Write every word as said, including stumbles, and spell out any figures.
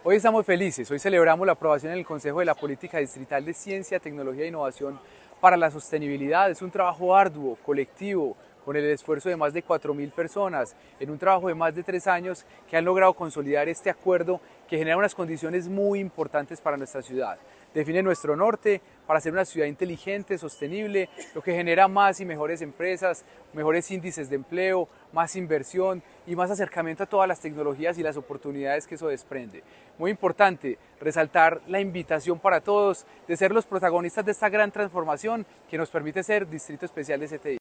Hoy estamos felices, hoy celebramos la aprobación en el Consejo de la Política Distrital de Ciencia, Tecnología e Innovación para la Sostenibilidad. Es un trabajo arduo, colectivo, con el esfuerzo de más de cuatro mil personas, en un trabajo de más de tres años que han logrado consolidar este acuerdo que genera unas condiciones muy importantes para nuestra ciudad. Define nuestro norte para ser una ciudad inteligente, sostenible, lo que genera más y mejores empresas, mejores índices de empleo, más inversión y más acercamiento a todas las tecnologías y las oportunidades que eso desprende. Muy importante resaltar la invitación para todos de ser los protagonistas de esta gran transformación que nos permite ser Distrito Especial de C T I.